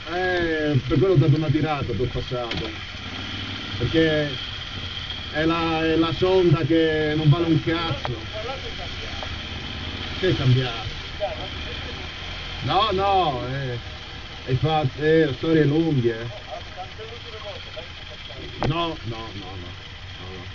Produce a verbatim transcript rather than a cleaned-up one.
Eh, per quello ho dato una tirata, t'ho passato. Perché è la, è la sonda che non vale un cazzo. Che è cambiato? No, no, eh, hai fatto, eh, storie lunghe. eh. No, no, no, no, no, no.